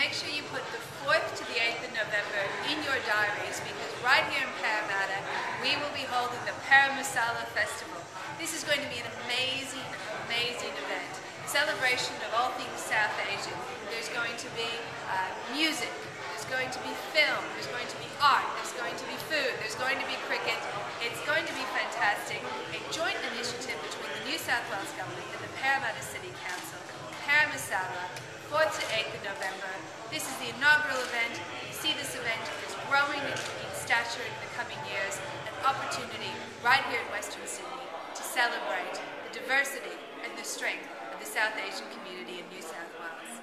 make sure you put the 4th to the 8th of November in your diaries, because right here in Parramatta we will be holding the Paramasala Festival. This is going to be an amazing, amazing event. Celebration of all things South Asian. There's going to be music, there's going to be film, there's going to be art, there's going to be food, there's going to be cricket. It's going to be fantastic. A joint initiative between the New South Wales Government and the Parramatta City Council. Paramasala, 4th to 8th of November. This is the inaugural event. You see this event is growing in stature in the coming years. An opportunity right here in Western Sydney to celebrate the diversity and the strength of the South Asian community in New South Wales.